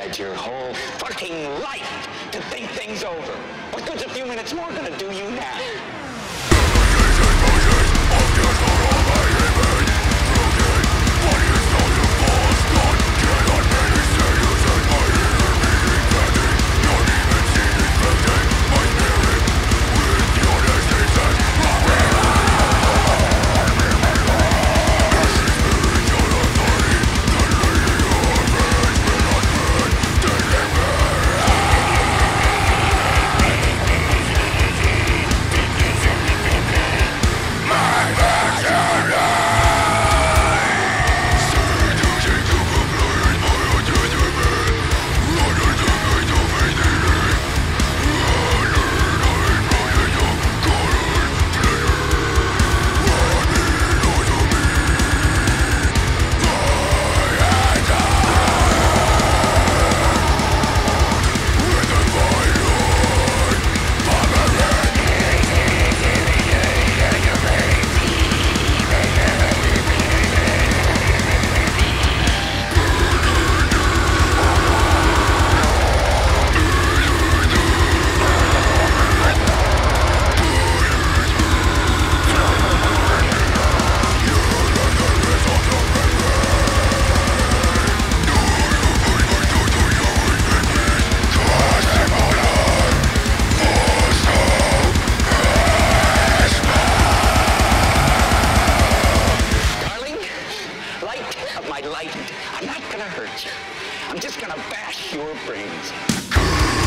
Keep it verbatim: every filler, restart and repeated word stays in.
had your whole fucking life to think things over. What good's a few minutes more gonna do you now? My light, I'm not gonna hurt you. I'm just gonna bash your brains.